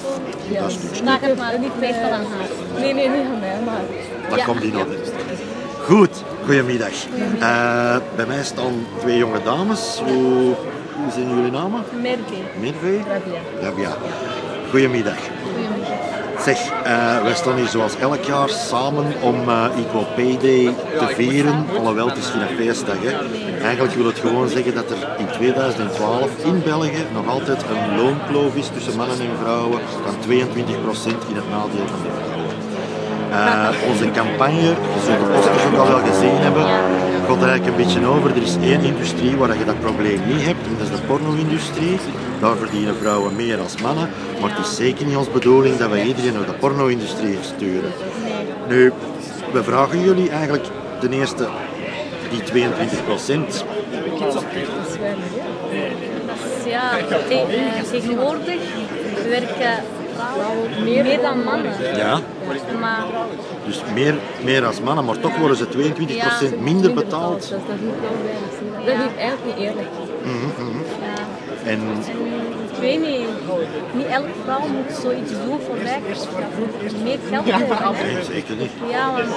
Ja, Vraag het maar niet meestal aan haar. Nee, niet aan mij, maar... Dat komt in orde. Goed, goedemiddag. Bij mij staan twee jonge dames. Hoe zijn jullie namen? Merve? Rabia. Goedemiddag. Zeg, wij staan hier zoals elk jaar samen om Equal Pay Day te vieren, alhoewel het is geen feestdag. Hè. Eigenlijk wil het gewoon zeggen dat er in 2012 in België nog altijd een loonkloof is tussen mannen en vrouwen van 22% in het nadeel van de vrouwen. Onze campagne, zoals de posters ook al wel gezien hebben, gaat er eigenlijk een beetje over. Er is één industrie waar je dat probleem niet hebt, en dat is de porno-industrie. Daar verdienen vrouwen meer dan mannen, maar het is zeker niet onze bedoeling dat wij iedereen naar de porno-industrie sturen. Nu, we vragen jullie eigenlijk ten eerste die 22%. Ja, tegenwoordig werken vrouwen meer dan mannen. Ja. Maar, Dus meer als mannen, maar toch worden ze 22% minder betaald. Dat is eigenlijk niet eerlijk. En ik weet niet elke vrouw moet zoiets doen voor mij, meer geld hebben. nee, zeker niet. Ja, want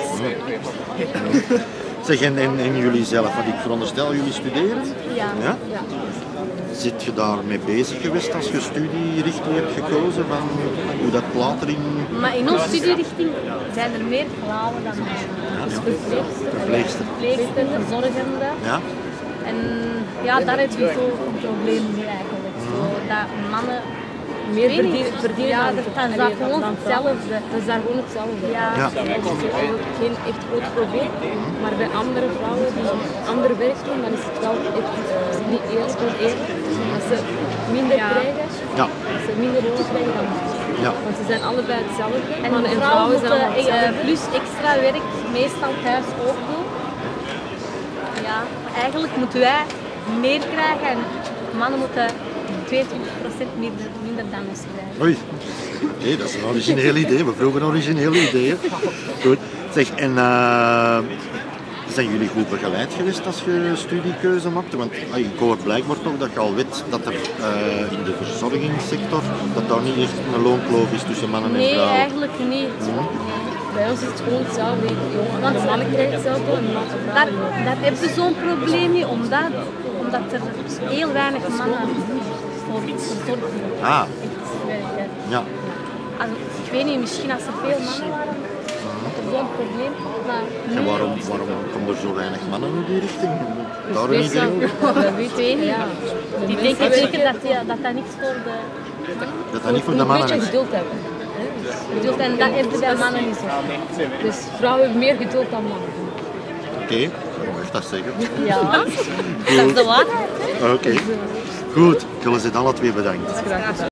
Zeg, en jullie zelf, want ik veronderstel jullie studeren? ja. Zit je daarmee bezig geweest als je studierichting hebt gekozen, van hoe dat later in... Maar in onze studierichting zijn er meer vrouwen dan mannen. Dus Verpleegster. verpleegster, verzorgende. Ja? En ja, daar heb je zo een probleem mee eigenlijk. Zo, dat mannen Meer verdienen ja, dat is daar gewoon hetzelfde. Dat is daar gewoon hetzelfde. Ja. Ja. Dat is eigenlijk geen echt groot probleem. Maar bij andere vrouwen die andere werk doen, dan is het wel echt niet eerlijk. Als ze minder krijgen, Ja. als ze minder rood krijgen dan mannen. Ja. Want ze zijn allebei hetzelfde. En Mannen en vrouwen vrouwen zijn moeten allemaal plus extra werk meestal thuis ook doen. Ja, maar eigenlijk moeten wij meer krijgen en mannen moeten 22% minder dan ons krijgen. Oei. Nee, dat is een origineel idee. We vroegen originele ideeën. Goed. Zeg, en zijn jullie goed begeleid geweest als je studiekeuze maakte? Want ik hoor blijkbaar toch dat je al weet dat er in de verzorgingssector dat daar niet echt een loonkloof is tussen mannen en Nee, vrouwen. eigenlijk niet. Bij ons is het gewoon hetzelfde. Want de mannen krijgen hetzelfde en de vrouwen. Daar heb je zo'n probleem niet, omdat er heel weinig mannen voor zorgen. Ah, ja. Ik weet niet, misschien als er veel mannen waren, had er zo'n probleem. Maar En waarom komen er zo weinig mannen in die richting? Daar een idee over? dat weet ik niet. Die denken zeker dat niks voor de... Dat dat niet voor de mannen Een beetje is. geduld hebben. Geduld en dat hebben bij mannen niet zo. Dus vrouwen hebben meer geduld dan mannen. Oké, mag dat zeggen? Ja, dat is de waarheid. Oké. Goed, ik wil ze alle twee bedankt. Graag gedaan.